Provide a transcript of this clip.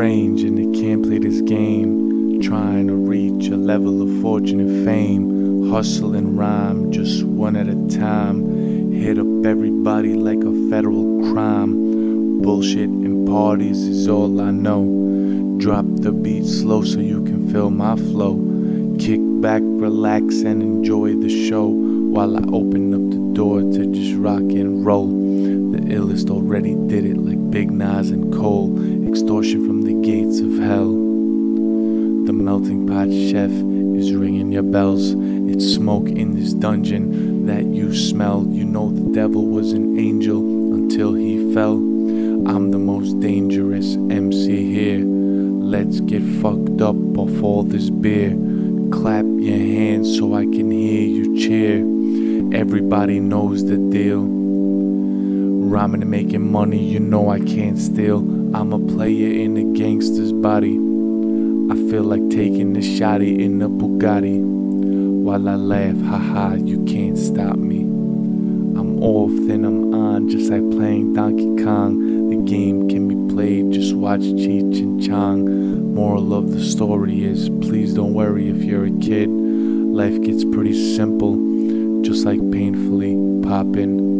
strange and they can't play this game, trying to reach a level of fortune and fame. Hustle and rhyme, just one at a time. Hit up everybody like a federal crime. Bullshit and parties is all I know. Drop the beat slow so you can feel my flow. Kick back, relax and enjoy the show, while I open up the door to just rock and roll. The illest already did it like Big Nas and Cole. Extortion from the gates of hell. The melting pot chef is ringing your bells. It's smoke in this dungeon that you smell. You know the devil was an angel until he fell. I'm the most dangerous MC here. Let's get fucked up off all this beer. Clap your hands so I can hear you cheer. Everybody knows the deal. Rhyming and making money, you know I can't steal. I'm a player in a gangster's body. I feel like taking a shotty in a Bugatti. While I laugh, haha, you can't stop me. I'm off, then I'm on, just like playing Donkey Kong. The game can be played, just watch Cheech and Chong. Moral of the story is, please don't worry if you're a kid. Life gets pretty simple, just like painfully poppin'.